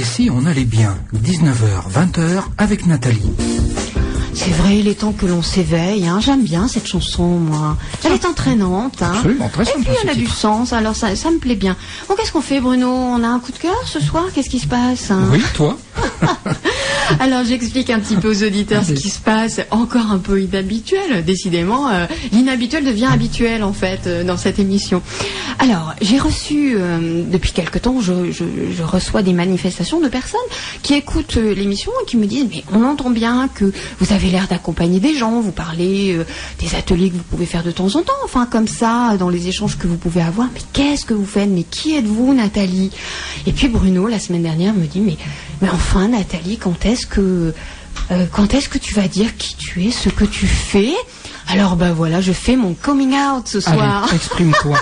Et si on allait bien, 19h, 20h, avec Nathalie. C'est vrai, il est temps que l'on s'éveille, hein. J'aime bien cette chanson, moi. Elle est entraînante, hein. Absolument, très sympa. Et puis elle a du sens, alors ça me plaît bien. Bon, qu'est-ce qu'on fait, Bruno? On a un coup de cœur ce soir? Qu'est-ce qui se passe, hein? Oui, toi. Alors j'explique un petit peu aux auditeurs ce qui se passe, encore un peu inhabituel, décidément. L'inhabituel devient habituel en fait dans cette émission. Alors j'ai reçu, depuis quelque temps, je reçois des manifestations de personnes qui écoutent l'émission et qui me disent mais on entend bien que vous avez l'air d'accompagner des gens, vous parlez des ateliers que vous pouvez faire de temps en temps, enfin comme ça, dans les échanges que vous pouvez avoir. Mais qu'est-ce que vous faites? Mais qui êtes-vous, Nathalie? Et puis Bruno, la semaine dernière, me dit mais enfin Nathalie, quand est-ce que tu vas dire qui tu es, ce que tu fais? Alors ben voilà, je fais mon coming out ce soir. Allez, exprime-toi.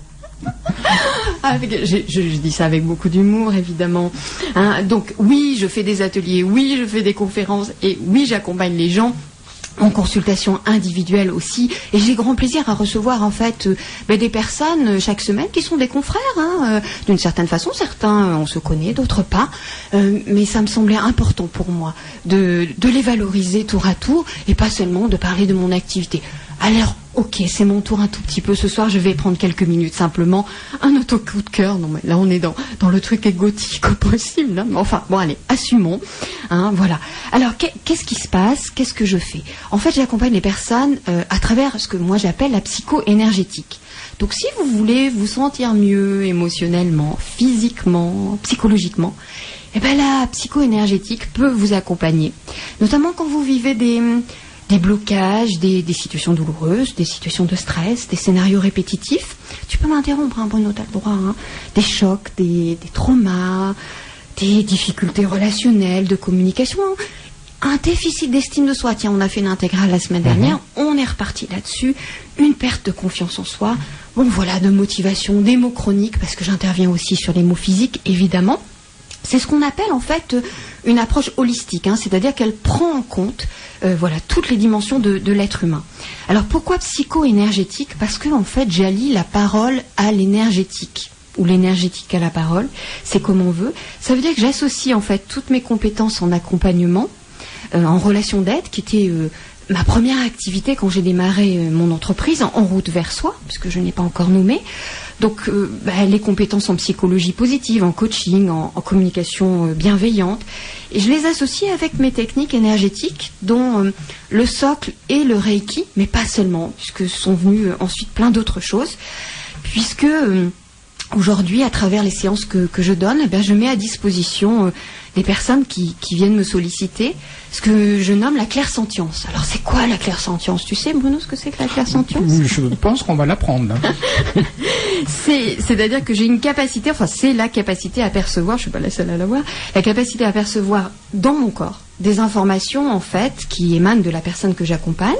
Je dis ça avec beaucoup d'humour, évidemment. Hein, donc oui, je fais des ateliers, oui, je fais des conférences, et oui, j'accompagne les gens en consultation individuelle aussi, et j'ai grand plaisir à recevoir en fait des personnes chaque semaine qui sont des confrères, hein, d'une certaine façon. Certains on se connaît, d'autres pas, mais ça me semblait important pour moi de les valoriser tour à tour et pas seulement de parler de mon activité. Alors, ok, c'est mon tour un tout petit peu ce soir, je vais prendre quelques minutes simplement, un auto-coup de cœur. Non mais là on est dans le truc égotique au possible, hein. Mais enfin, bon allez, assumons, hein, voilà. Alors, qu'est-ce qui se passe? Qu'est-ce que je fais? En fait, j'accompagne les personnes à travers ce que moi j'appelle la psycho-énergétique. Donc si vous voulez vous sentir mieux émotionnellement, physiquement, psychologiquement, eh ben la psycho-énergétique peut vous accompagner, notamment quand vous vivez des blocages, des situations douloureuses, des situations de stress, des scénarios répétitifs. Tu peux m'interrompre, hein, Bruno, t'as le droit, hein. Des chocs, des traumas, des difficultés relationnelles, de communication, un déficit d'estime de soi. Tiens, on a fait une intégrale la semaine dernière, on est reparti là-dessus, une perte de confiance en soi, bon voilà, de motivation, des maux chroniques, parce que j'interviens aussi sur les maux physiques, évidemment. C'est ce qu'on appelle en fait une approche holistique, hein, c'est-à-dire qu'elle prend en compte voilà, toutes les dimensions de l'être humain. Alors pourquoi psycho-énergétique? Parce que en fait j'allie la parole à l'énergétique, ou l'énergétique à la parole, c'est comme on veut. Ça veut dire que j'associe en fait toutes mes compétences en accompagnement, en relation d'aide, qui était ma première activité quand j'ai démarré mon entreprise, en route vers soi, puisque je n'ai pas encore nommé. Donc les compétences en psychologie positive, en coaching, en communication bienveillante. Et je les associe avec mes techniques énergétiques, dont le socle et le reiki, mais pas seulement, puisque sont venus ensuite plein d'autres choses. Puisque aujourd'hui, à travers les séances que je donne, je mets à disposition des personnes qui viennent me solliciter ce que je nomme la clairsentience. Alors c'est quoi la clairsentience? Tu sais, Bruno, ce que c'est que la clairsentience? Je pense qu'on va l'apprendre. C'est-à-dire que j'ai une capacité, enfin c'est la capacité à percevoir, je suis pas la seule à l'avoir, la capacité à percevoir dans mon corps des informations en fait qui émanent de la personne que j'accompagne.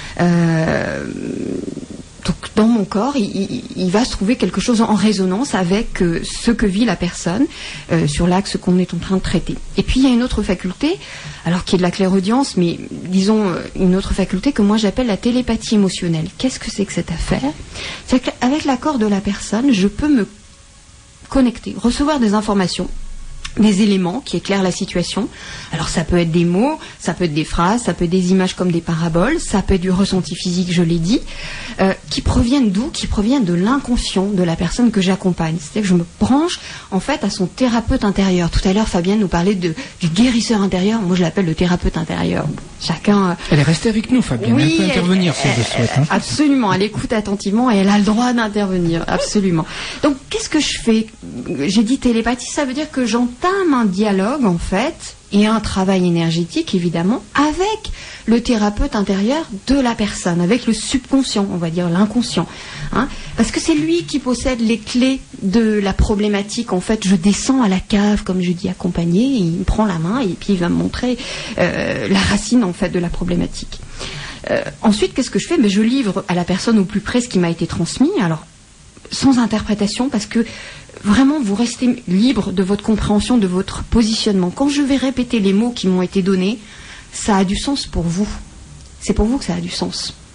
Donc dans mon corps, il va se trouver quelque chose en résonance avec ce que vit la personne sur l'axe qu'on est en train de traiter. Et puis il y a une autre faculté, alors qui est de la clairaudience, mais disons une autre faculté que moi j'appelle la télépathie émotionnelle. Qu'est-ce que c'est que cette affaire? C'est qu'avec l'accord de la personne, je peux me connecter, recevoir des informations, des éléments qui éclairent la situation. Alors ça peut être des mots, ça peut être des phrases, ça peut être des images comme des paraboles, ça peut être du ressenti physique, je l'ai dit, qui proviennent d'où? Qui proviennent de l'inconscient de la personne que j'accompagne. C'est-à-dire que je me branche en fait à son thérapeute intérieur. Tout à l'heure, Fabienne nous parlait du guérisseur intérieur. Moi, je l'appelle le thérapeute intérieur. Bon, chacun... Elle est restée avec nous, Fabienne. Oui, elle peut intervenir si elle le souhaite. Hein. Absolument, elle écoute attentivement et elle a le droit d'intervenir. Absolument. Donc, qu'est-ce que je fais? J'ai dit télépathie, ça veut dire que j'entame un dialogue, en fait, et un travail énergétique, évidemment, avec le thérapeute intérieur de la personne, avec le subconscient, on va dire l'inconscient. Hein, parce que c'est lui qui possède les clés de la problématique. En fait, je descends à la cave, comme je dis, accompagné, il me prend la main et puis il va me montrer la racine, en fait, de la problématique. Ensuite, qu'est-ce que je fais? Je livre à la personne au plus près ce qui m'a été transmis, alors sans interprétation, parce que vraiment, vous restez libre de votre compréhension, de votre positionnement. Quand je vais répéter les mots qui m'ont été donnés, ça a du sens pour vous. C'est pour vous que ça a du sens.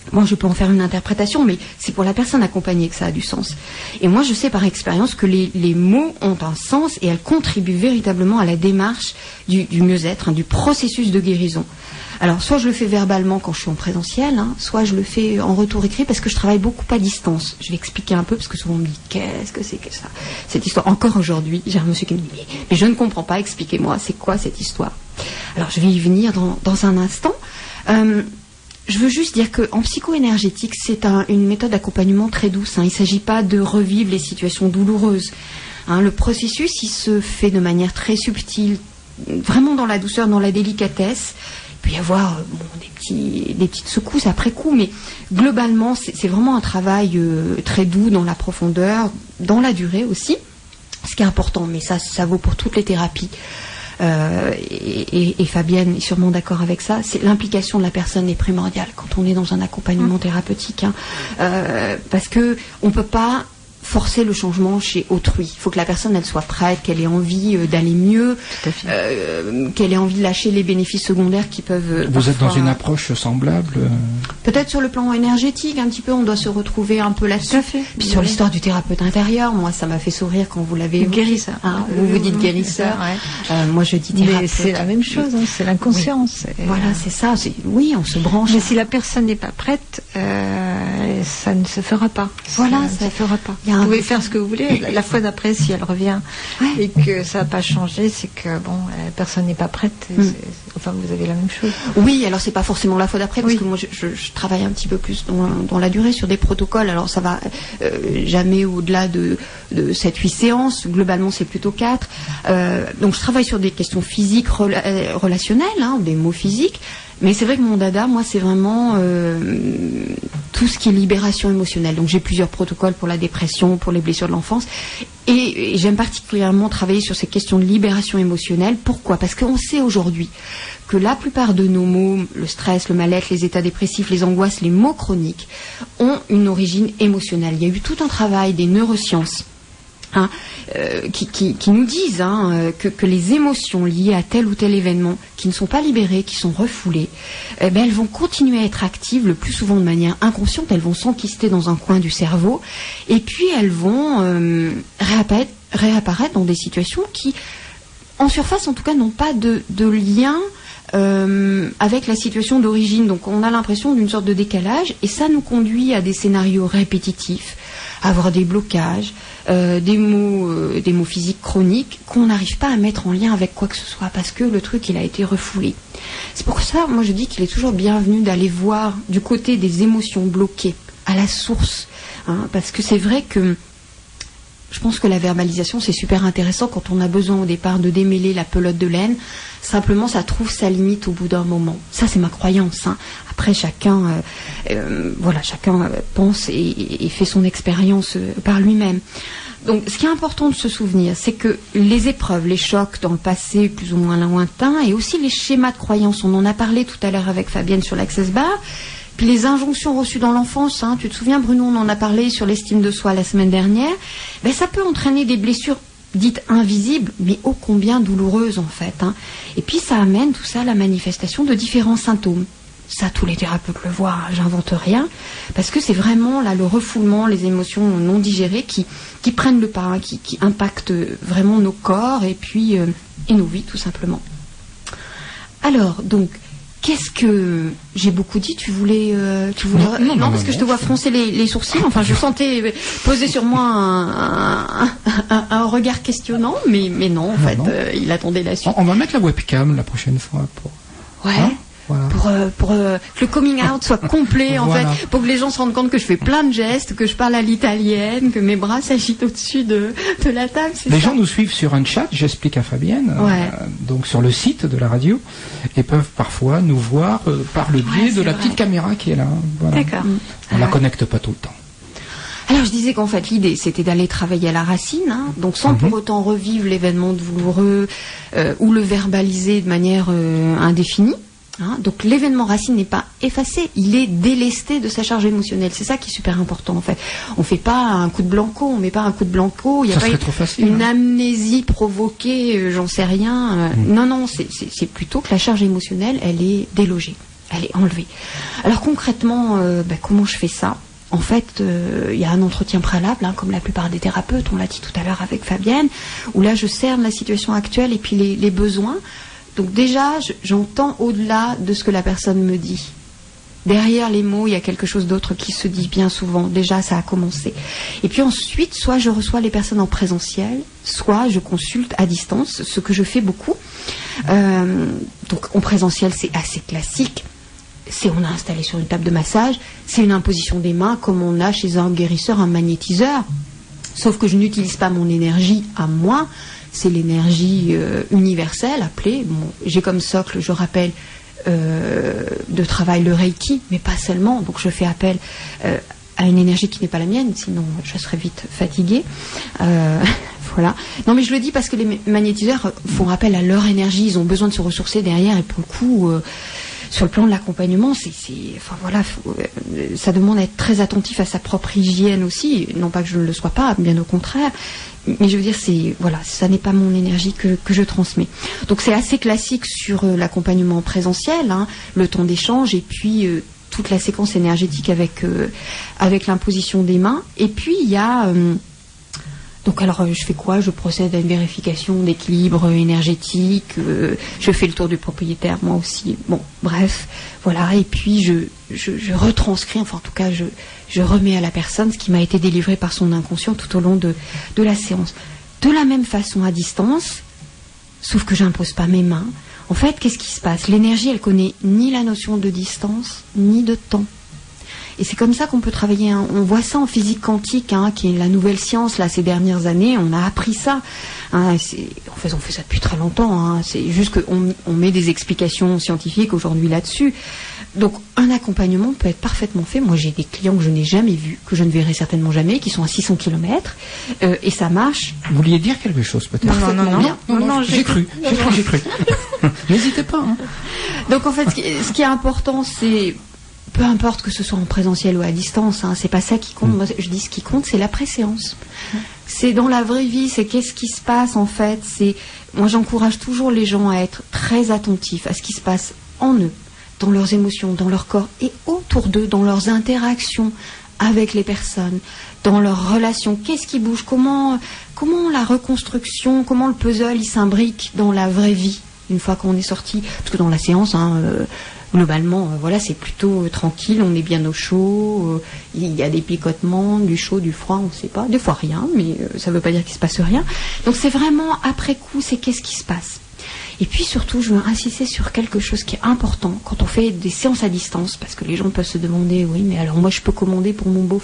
Moi, je peux en faire une interprétation, mais c'est pour la personne accompagnée que ça a du sens. Et moi, je sais par expérience que les mots ont un sens et elles contribuent véritablement à la démarche du mieux-être, du processus de guérison. Alors, soit je le fais verbalement quand je suis en présentiel, soit je le fais en retour écrit parce que je travaille beaucoup à distance. Je vais expliquer un peu parce que souvent on me dit qu'est-ce que c'est que ça, cette histoire. Encore aujourd'hui, j'ai un monsieur qui me dit mais je ne comprends pas, expliquez-moi, c'est quoi cette histoire? Alors, je vais y venir dans un instant. Je veux juste dire qu'en psycho-énergétique, c'est une méthode d'accompagnement très douce. Il ne s'agit pas de revivre les situations douloureuses. Le processus, il se fait de manière très subtile, vraiment dans la douceur, dans la délicatesse. Il peut y avoir des petites secousses après coup, mais globalement, c'est vraiment un travail très doux dans la profondeur, dans la durée aussi, ce qui est important, mais ça vaut pour toutes les thérapies. Et Fabienne est sûrement d'accord avec ça, c'est l'implication de la personne est primordiale quand on est dans un accompagnement thérapeutique, parce que on peut pas forcer le changement chez autrui. Il faut que la personne elle soit prête, qu'elle ait envie d'aller mieux, qu'elle ait envie de lâcher les bénéfices secondaires qui peuvent. Vous êtes dans une approche semblable. Peut-être sur le plan énergétique un petit peu, on doit se retrouver un peu là-dessus. Puis sur l'histoire du thérapeute intérieur, moi ça m'a fait sourire quand vous l'avez guérisseur. Vous dites guérisseur. moi je dis thérapeute. Mais c'est la même chose, c'est l'inconscience. Oui. Voilà, c'est ça. Oui, on se branche. Mais si la personne n'est pas prête, ça ne se fera pas. Voilà, ça ne se fera pas. Vous pouvez faire ce que vous voulez. La fois d'après, si elle revient et que ça n'a pas changé, c'est que la personne n'est pas prête. Enfin, vous avez la même chose. Oui, alors c'est pas forcément la fois d'après, parce que moi je travaille un petit peu plus dans la durée sur des protocoles. Alors ça va jamais au-delà de 7-8 séances. Globalement, c'est plutôt 4. Donc je travaille sur des questions physiques, relationnelles, des mots physiques. Mais c'est vrai que mon dada, moi, c'est vraiment tout ce qui est libération émotionnelle. Donc j'ai plusieurs protocoles pour la dépression, pour les blessures de l'enfance. Et j'aime particulièrement travailler sur ces questions de libération émotionnelle. Pourquoi? Parce qu'on sait aujourd'hui que la plupart de nos maux, le stress, le mal-être, les états dépressifs, les angoisses, les maux chroniques, ont une origine émotionnelle. Il y a eu tout un travail des neurosciences qui nous disent que les émotions liées à tel ou tel événement qui ne sont pas libérées, qui sont refoulées, elles vont continuer à être actives le plus souvent de manière inconsciente. Elles vont s'enquister dans un coin du cerveau et puis elles vont réapparaître dans des situations qui, en surface en tout cas, n'ont pas de lien avec la situation d'origine. Donc on a l'impression d'une sorte de décalage et ça nous conduit à des scénarios répétitifs, à avoir des blocages, des maux physiques chroniques qu'on n'arrive pas à mettre en lien avec quoi que ce soit parce que le truc il a été refoulé. C'est pour ça, moi je dis qu'il est toujours bienvenu d'aller voir du côté des émotions bloquées, à la source, parce que c'est vrai que je pense que la verbalisation, c'est super intéressant quand on a besoin au départ de démêler la pelote de laine. Simplement, ça trouve sa limite au bout d'un moment. Ça, c'est ma croyance. Après, chacun pense et fait son expérience par lui-même. Donc, ce qui est important de se souvenir, c'est que les épreuves, les chocs dans le passé, plus ou moins lointain, et aussi les schémas de croyance, on en a parlé tout à l'heure avec Fabienne sur l'Access Bar, puis les injonctions reçues dans l'enfance, tu te souviens Bruno, on en a parlé sur l'estime de soi la semaine dernière, ça peut entraîner des blessures dites invisibles, mais ô combien douloureuses en fait. Et puis ça amène tout ça à la manifestation de différents symptômes. Ça, tous les thérapeutes le voient, j'invente rien, parce que c'est vraiment là le refoulement, les émotions non digérées qui prennent le pas, qui impactent vraiment nos corps et puis et nos vies tout simplement. Alors donc, qu'est-ce que j'ai beaucoup dit? Tu voulais non, parce que je te vois froncer les sourcils. Enfin, je sentais poser sur moi un regard questionnant, mais non, en fait, il attendait la suite. On va mettre la webcam la prochaine fois pour. Voilà. Pour que le coming out soit complet en fait, pour que les gens se rendent compte que je fais plein de gestes, que je parle à l'italienne, que mes bras s'agitent au-dessus de la table. Les gens nous suivent sur un chat, j'explique à Fabienne, donc sur le site de la radio, et peuvent parfois nous voir par le biais de la petite caméra qui est là. Voilà. D'accord. On la connecte pas tout le temps. Alors je disais qu'en fait l'idée c'était d'aller travailler à la racine, donc sans pour autant revivre l'événement douloureux ou le verbaliser de manière indéfinie. Donc l'événement racine n'est pas effacé, il est délesté de sa charge émotionnelle. C'est ça qui est super important en fait. On fait pas un coup de blanco, on met pas un coup de blanco, il n'y a pas une amnésie provoquée, j'en sais rien. Non, c'est plutôt que la charge émotionnelle, elle est délogée. elle est enlevée. Alors concrètement, comment je fais ça ? En fait, il y a un entretien préalable, comme la plupart des thérapeutes, on l'a dit tout à l'heure avec Fabienne, où là je cerne la situation actuelle et puis les besoins. Donc déjà, j'entends au-delà de ce que la personne me dit. Derrière les mots, il y a quelque chose d'autre qui se dit bien souvent. Déjà, ça a commencé. Et puis ensuite, soit je reçois les personnes en présentiel, soit je consulte à distance, ce que je fais beaucoup. Donc en présentiel, c'est assez classique. On a installé sur une table de massage, c'est une imposition des mains, comme on a chez un guérisseur, un magnétiseur. Sauf que je n'utilise pas mon énergie à moi, c'est l'énergie universelle, appelée. Bon, j'ai comme socle, je rappelle, de travail le Reiki, mais pas seulement. Donc je fais appel à une énergie qui n'est pas la mienne, sinon je serais vite fatiguée. Voilà. Non, mais je le dis parce que les magnétiseurs font appel à leur énergie, ils ont besoin de se ressourcer derrière, et pour le coup, sur le plan de l'accompagnement, ça demande d'être très attentif à sa propre hygiène aussi. Non pas que je ne le sois pas, bien au contraire. Mais je veux dire, ça n'est pas mon énergie que je transmets. Donc c'est assez classique sur l'accompagnement présentiel, le temps d'échange, et puis toute la séquence énergétique avec l'imposition des mains. Et puis il y a donc alors je fais quoi ? Je procède à une vérification d'équilibre énergétique, je fais le tour du propriétaire moi aussi. Bon, bref, voilà, et puis je retranscris, enfin en tout cas je remets à la personne ce qui m'a été délivré par son inconscient tout au long de la séance. De la même façon à distance, sauf que j'impose pas mes mains. En fait, qu'est-ce qui se passe ? L'énergie, elle connaît ni la notion de distance, ni de temps. Et c'est comme ça qu'on peut travailler. On voit ça en physique quantique, qui est la nouvelle science là ces dernières années. On a appris ça. En fait, on fait ça depuis très longtemps. C'est juste qu'on met des explications scientifiques aujourd'hui là-dessus. Donc, un accompagnement peut être parfaitement fait. Moi, j'ai des clients que je n'ai jamais vus, que je ne verrai certainement jamais, qui sont à 600 km, et ça marche. Vous vouliez dire quelque chose, peut-être ? Non, j'ai cru. N'hésitez pas. Donc, en fait, ce qui est important, c'est peu importe que ce soit en présentiel ou à distance, c'est pas ça qui compte. Moi, je dis ce qui compte, c'est la préséance. C'est dans la vraie vie, c'est qu'est-ce qui se passe en fait. Moi, j'encourage toujours les gens à être très attentifs à ce qui se passe en eux, dans leurs émotions, dans leur corps et autour d'eux, dans leurs interactions avec les personnes, dans leurs relations. Qu'est-ce qui bouge ? Comment la reconstruction, comment le puzzle il s'imbrique dans la vraie vie une fois qu'on est sorti. Parce que dans la séance, globalement, c'est plutôt tranquille, on est bien au chaud, il y a des picotements, du chaud, du froid, on ne sait pas, des fois rien, mais ça ne veut pas dire qu'il ne se passe rien. Donc c'est vraiment, après coup, c'est qu'est-ce qui se passe. Et puis surtout, je veux insister sur quelque chose qui est important quand on fait des séances à distance, parce que les gens peuvent se demander, oui, mais alors moi je peux commander pour mon beau-frère ?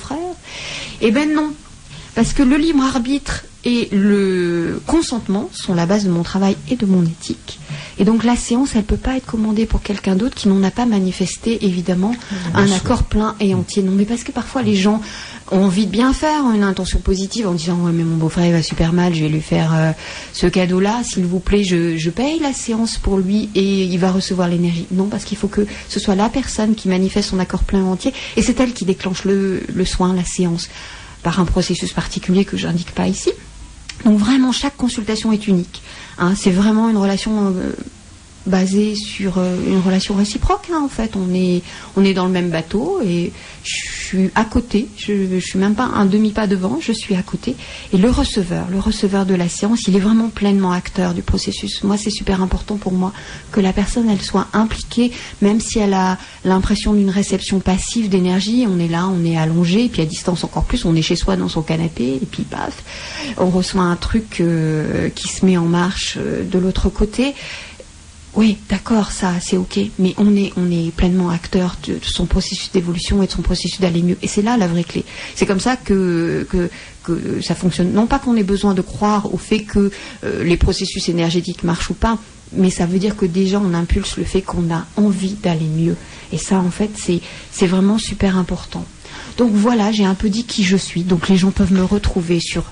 Eh ben non, parce que le libre arbitre et le consentement sont la base de mon travail et de mon éthique. Et donc la séance, elle ne peut pas être commandée pour quelqu'un d'autre qui n'en a pas manifesté, évidemment, un accord plein et entier. Non, mais parce que parfois les gens ont envie de bien faire, ont une intention positive en disant « Ouais, mais mon beau-frère, il va super mal, je vais lui faire ce cadeau-là, s'il vous plaît, je paye la séance pour lui et il va recevoir l'énergie. » Non, parce qu'il faut que ce soit la personne qui manifeste son accord plein et entier et c'est elle qui déclenche le soin, la séance, par un processus particulier que je n'indique pas ici. Donc vraiment, chaque consultation est unique. C'est vraiment une relation basée sur une relation réciproque. En fait, on est dans le même bateau et je suis à côté. Je suis même pas un demi-pas devant, je suis à côté. Et le receveur de la séance, il est vraiment pleinement acteur du processus. Moi, c'est super important pour moi que la personne, elle soit impliquée, même si elle a l'impression d'une réception passive d'énergie. On est là, on est allongé, et puis à distance encore plus, on est chez soi dans son canapé, et puis paf, on reçoit un truc qui se met en marche de l'autre côté. Oui, d'accord, ça, c'est ok, mais on est pleinement acteur de son processus d'évolution et de son processus d'aller mieux. Et c'est là la vraie clé. C'est comme ça que ça fonctionne. Non pas qu'on ait besoin de croire au fait que les processus énergétiques marchent ou pas, mais ça veut dire que déjà on impulse le fait qu'on a envie d'aller mieux. Et ça, en fait, c'est vraiment super important. Donc voilà, j'ai un peu dit qui je suis. Donc les gens peuvent me retrouver sur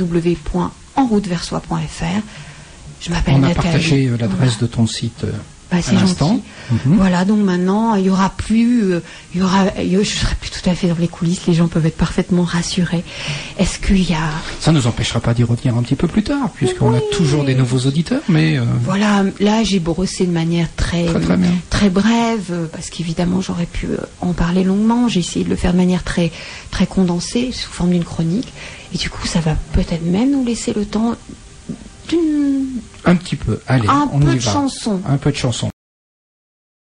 www.enrouteverssoi.fr. Je m'appelle Nathalie. On a partagé l'adresse de ton site c'est gentil. Voilà, donc maintenant, il y aura plus, je serai plus tout à fait dans les coulisses. Les gens peuvent être parfaitement rassurés. Est-ce qu'il y a... Ça ne nous empêchera pas d'y revenir un petit peu plus tard, puisqu'on a toujours des nouveaux auditeurs, mais... Voilà, là, j'ai brossé de manière très brève, parce qu'évidemment, j'aurais pu en parler longuement. J'ai essayé de le faire de manière très, très condensée, sous forme d'une chronique. Et du coup, ça va peut-être même nous laisser le temps un petit peu. Allez, un peu de chanson. Un peu de chanson.